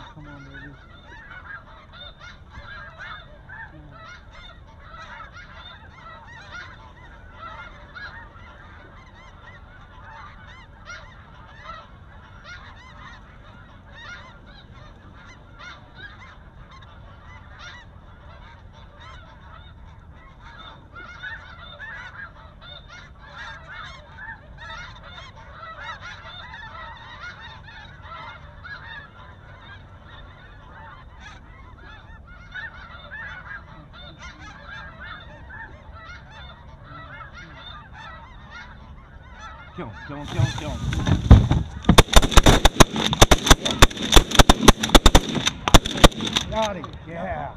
Come on, baby. Kill him, kill him, kill him, kill him. Got him. Yeah.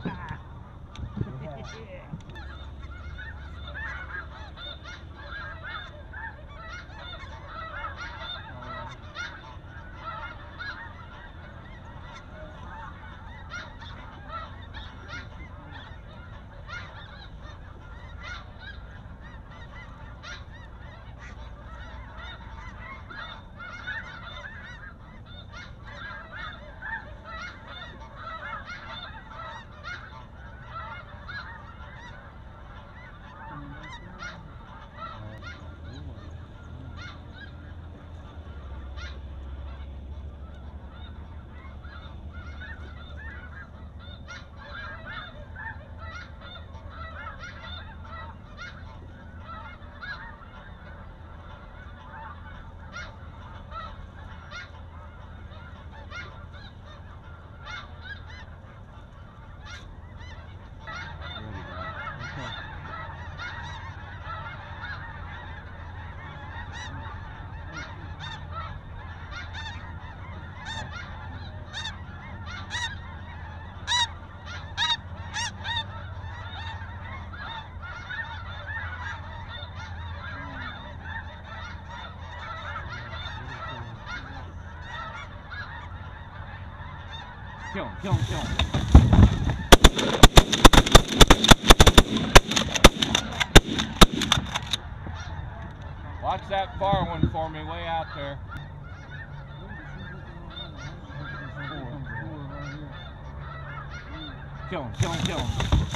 Kill him, kill him, kill him. Watch that far one for me, way out there. Kill him, kill him, kill him.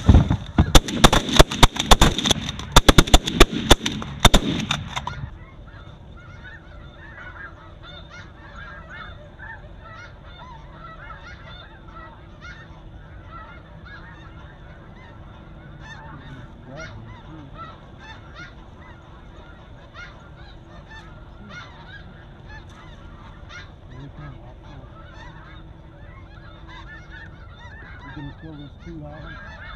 You can kill these two items.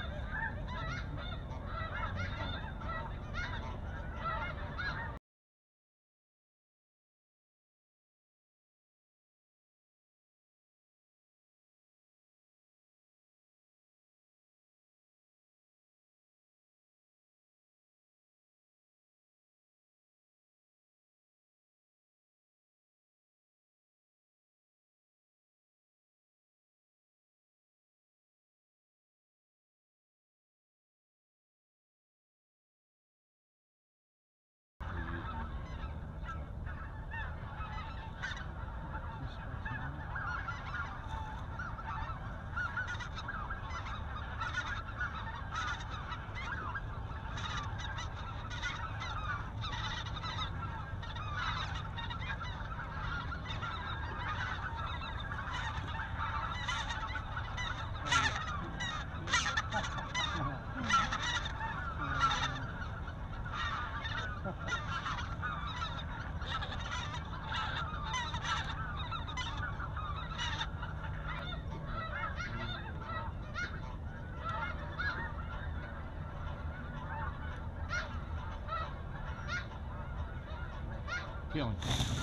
Kill him.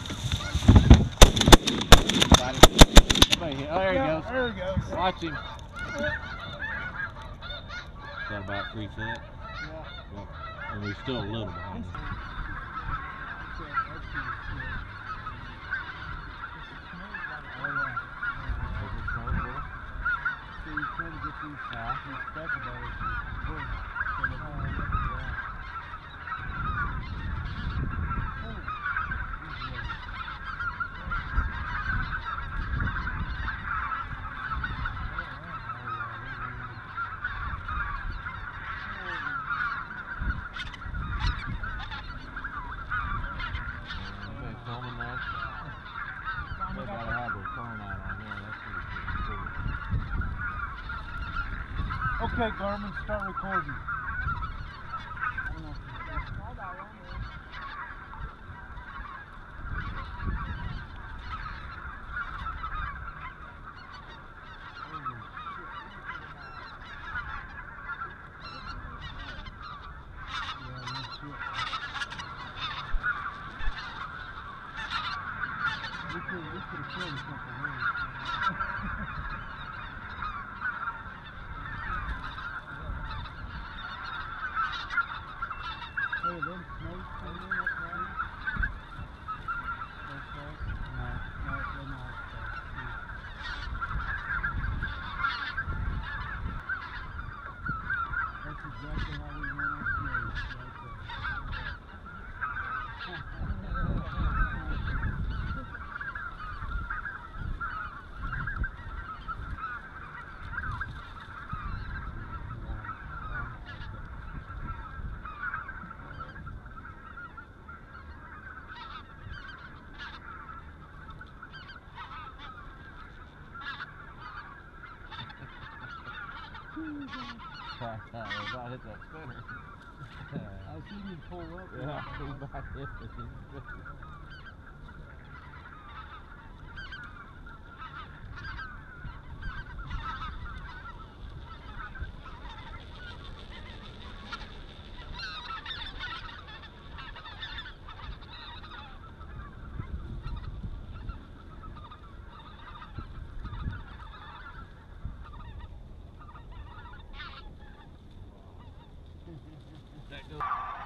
Got him. Right here. Oh, there he goes. There he goes. Watch him. Got about 3 feet. Yeah. Yep. And we're still a little behind him. So you try to get these speckled birds. Okay, Garmin, start recording. We could have killed something here. Hey, them snakes coming in up there? Okay. No, they're not. That's exactly how we want our snakes, right there. About hit that spinner. I seen him pull up. Yeah, he about hit it. That goes.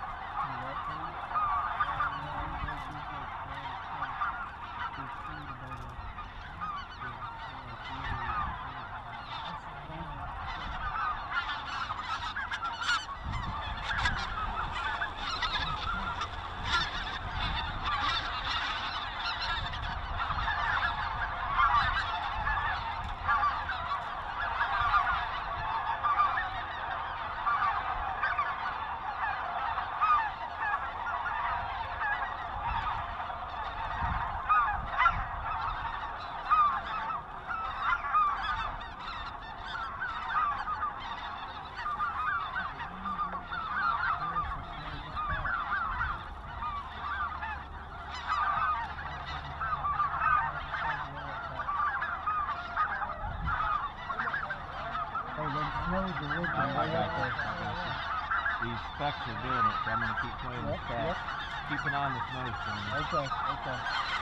These specks are doing it, so I'm going to keep playing the specks. Keep an eye on the snow storm. Okay, okay.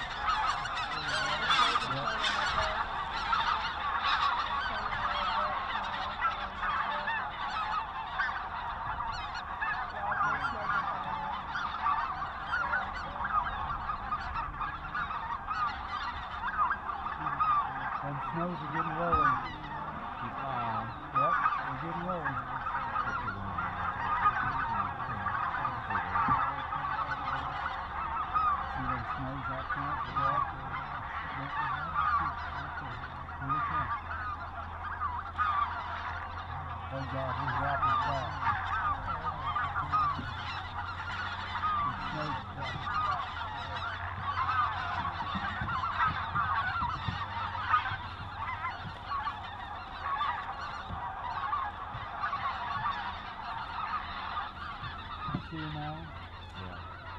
Them snows are getting rolling. Keep an eye on them. Yep, they're getting rolling. See them snows out front? Yeah. Here they come. Oh God, he's dropping fast. The snow's dropping. See you now? Yeah.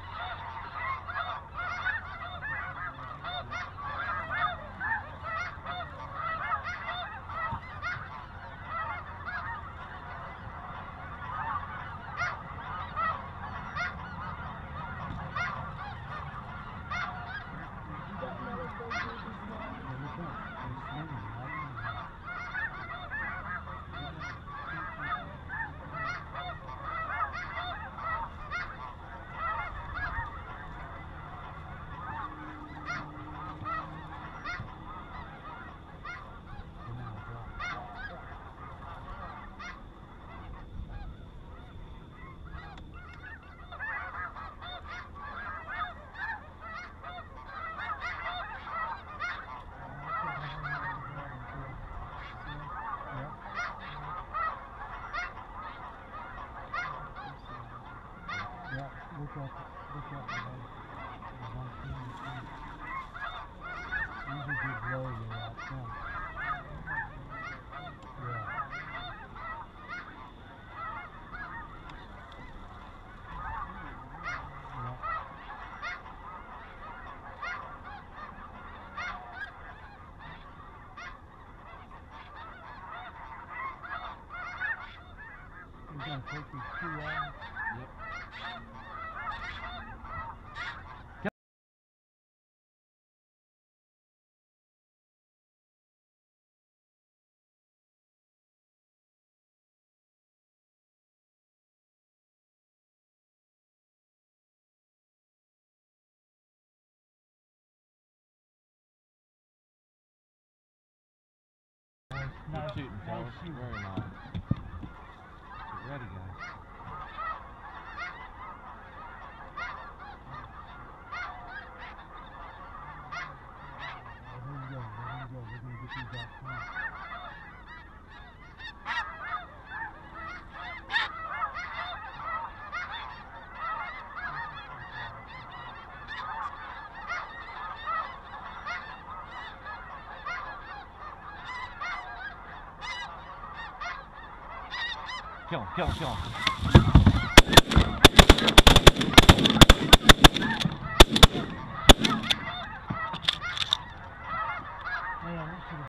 Look up the one thing. These are good roads out front. Yeah. gonna take these two out. Yep. Good shooting, fellas. Very nice. Get ready, guys. Here we go. We're gonna get these out front. Kill him, kill him, kill him.